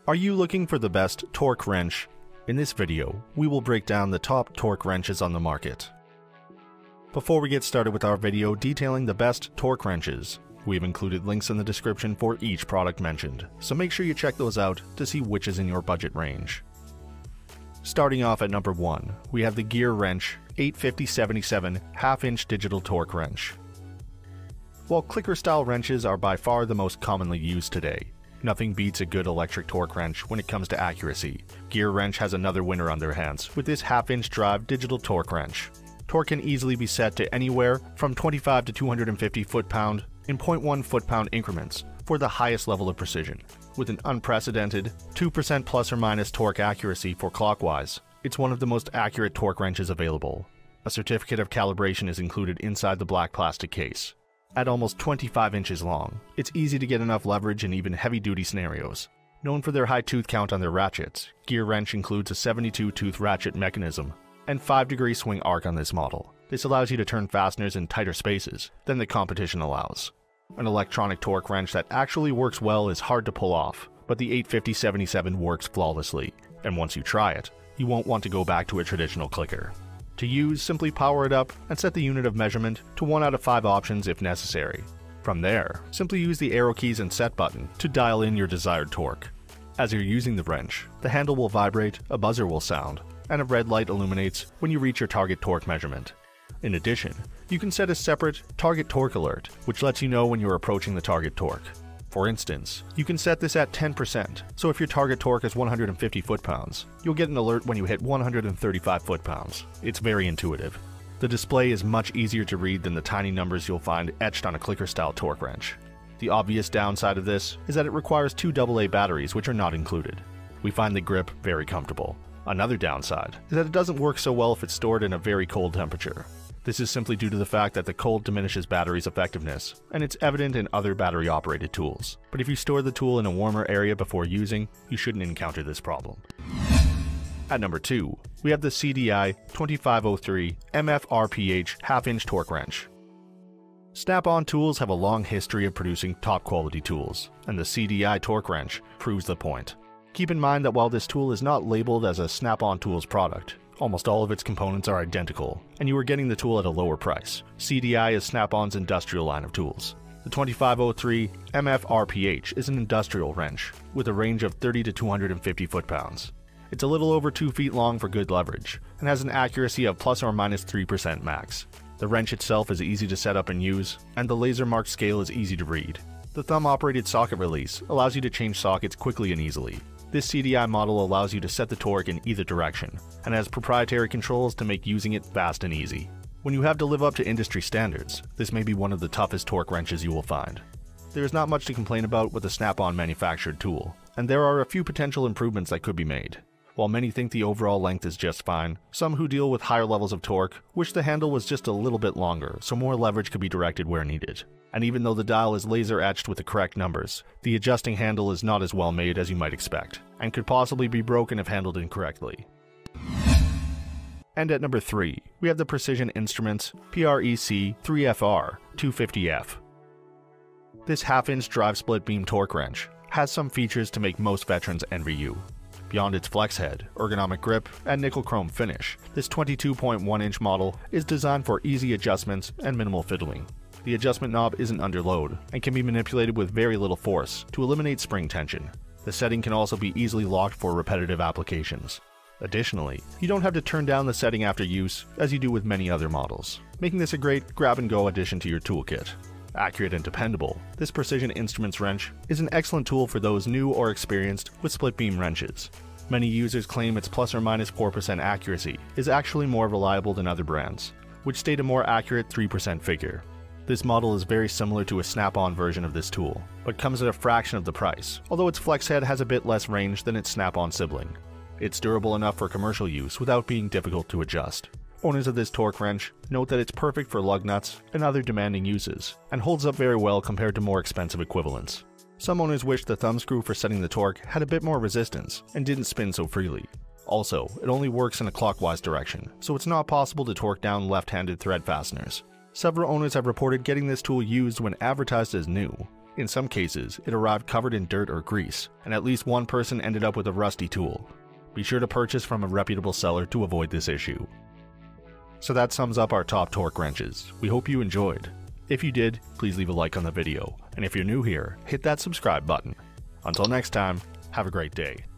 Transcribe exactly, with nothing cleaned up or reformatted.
Are you looking for the best torque wrench? In this video, we will break down the top torque wrenches on the market. Before we get started with our video detailing the best torque wrenches, we have included links in the description for each product mentioned, so make sure you check those out to see which is in your budget range. Starting off at number one, we have the GearWrench eight fifty seventy-seven half-inch digital torque wrench. While clicker-style wrenches are by far the most commonly used today, nothing beats a good electric torque wrench when it comes to accuracy. GearWrench has another winner on their hands with this half-inch drive digital torque wrench. Torque can easily be set to anywhere from twenty-five to two hundred fifty foot-pound in zero point one foot-pound increments for the highest level of precision. With an unprecedented two percent plus or minus torque accuracy for clockwise, it's one of the most accurate torque wrenches available. A certificate of calibration is included inside the black plastic case. At almost twenty-five inches long, it's easy to get enough leverage in even heavy-duty scenarios. Known for their high tooth count on their ratchets, GearWrench includes a seventy-two tooth ratchet mechanism and five degree swing arc on this model. This allows you to turn fasteners in tighter spaces than the competition allows. An electronic torque wrench that actually works well is hard to pull off, but the eight fifty seventy-seven works flawlessly, and once you try it, you won't want to go back to a traditional clicker. To use, simply power it up and set the unit of measurement to one out of five options if necessary. From there, simply use the arrow keys and set button to dial in your desired torque. As you're using the wrench, the handle will vibrate, a buzzer will sound, and a red light illuminates when you reach your target torque measurement. In addition, you can set a separate target torque alert, which lets you know when you're approaching the target torque. For instance, you can set this at ten percent, so if your target torque is one hundred fifty foot-pounds, you'll get an alert when you hit one hundred thirty-five foot-pounds. It's very intuitive. The display is much easier to read than the tiny numbers you'll find etched on a clicker-style torque wrench. The obvious downside of this is that it requires two double A batteries, which are not included. We find the grip very comfortable. Another downside is that it doesn't work so well if it's stored in a very cold temperature. This is simply due to the fact that the cold diminishes battery's effectiveness, and it's evident in other battery-operated tools. But if you store the tool in a warmer area before using, you shouldn't encounter this problem. At number two, we have the C D I twenty-five oh three M F R P H half-inch torque wrench. Snap-on tools have a long history of producing top-quality tools, and the C D I torque wrench proves the point. Keep in mind that while this tool is not labeled as a Snap-on Tools product, almost all of its components are identical, and you are getting the tool at a lower price. C D I is Snap-on's industrial line of tools. The twenty-five oh three M F R P H is an industrial wrench, with a range of thirty to two hundred fifty foot-pounds. It's a little over two feet long for good leverage, and has an accuracy of plus or minus three percent max. The wrench itself is easy to set up and use, and the laser-marked scale is easy to read. The thumb-operated socket release allows you to change sockets quickly and easily. This C D I model allows you to set the torque in either direction, and has proprietary controls to make using it fast and easy. When you have to live up to industry standards, this may be one of the toughest torque wrenches you will find. There is not much to complain about with a Snap-on manufactured tool, and there are a few potential improvements that could be made. While many think the overall length is just fine, some who deal with higher levels of torque wish the handle was just a little bit longer so more leverage could be directed where needed. And even though the dial is laser etched with the correct numbers, the adjusting handle is not as well made as you might expect, and could possibly be broken if handled incorrectly. And at number three, we have the Precision Instruments P R E C three F R two fifty F. This half-inch drive split beam torque wrench has some features to make most veterans envy you. Beyond its flex head, ergonomic grip, and nickel chrome finish, this twenty-two point one inch model is designed for easy adjustments and minimal fiddling. The adjustment knob isn't under load, and can be manipulated with very little force to eliminate spring tension. The setting can also be easily locked for repetitive applications. Additionally, you don't have to turn down the setting after use, as you do with many other models, making this a great grab-and-go addition to your toolkit. Accurate and dependable, this Precision Instruments wrench is an excellent tool for those new or experienced with split beam wrenches. Many users claim its plus or minus four percent accuracy is actually more reliable than other brands, which state a more accurate three percent figure. This model is very similar to a Snap-on version of this tool, but comes at a fraction of the price, although its flex head has a bit less range than its Snap-on sibling. It's durable enough for commercial use without being difficult to adjust. Owners of this torque wrench note that it's perfect for lug nuts and other demanding uses, and holds up very well compared to more expensive equivalents. Some owners wish the thumb screw for setting the torque had a bit more resistance and didn't spin so freely. Also, it only works in a clockwise direction, so it's not possible to torque down left-handed thread fasteners. Several owners have reported getting this tool used when advertised as new, In some cases, it arrived covered in dirt or grease, and at least one person ended up with a rusty tool. Be sure to purchase from a reputable seller to avoid this issue. So that sums up our top torque wrenches. We hope you enjoyed. If you did, please leave a like on the video, and if you're new here, hit that subscribe button. Until next time, have a great day.